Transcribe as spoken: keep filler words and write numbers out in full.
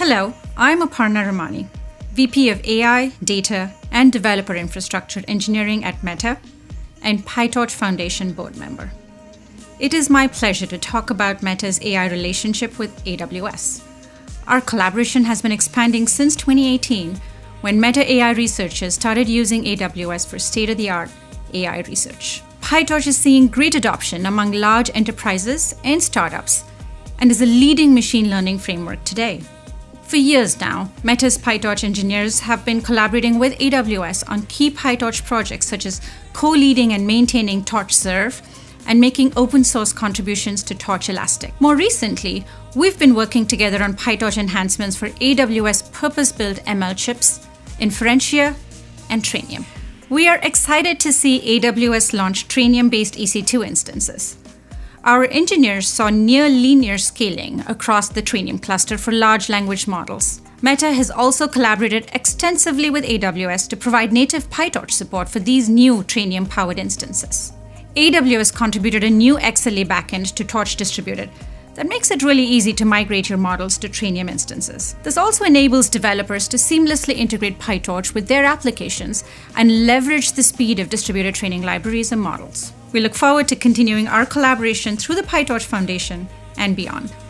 Hello, I'm Aparna Ramani, V P of A I, Data, and Developer Infrastructure Engineering at Meta, and PyTorch Foundation board member. It is my pleasure to talk about Meta's A I relationship with A W S. Our collaboration has been expanding since twenty eighteen, when Meta A I researchers started using A W S for state-of-the-art A I research. PyTorch is seeing great adoption among large enterprises and startups, and is a leading machine learning framework today. For years now, Meta's PyTorch engineers have been collaborating with A W S on key PyTorch projects such as co-leading and maintaining TorchServe and making open source contributions to Torch Elastic. More recently, we've been working together on PyTorch enhancements for A W S purpose-built M L chips, Inferentia, and Trainium. We are excited to see A W S launch Trainium-based E C two instances. Our engineers saw near linear scaling across the Trainium cluster for large language models. Meta has also collaborated extensively with A W S to provide native PyTorch support for these new Trainium-powered instances. A W S contributed a new X L A backend to TorchDistributed that makes it really easy to migrate your models to Trainium instances. This also enables developers to seamlessly integrate PyTorch with their applications and leverage the speed of distributed training libraries and models. We look forward to continuing our collaboration through the PyTorch Foundation and beyond.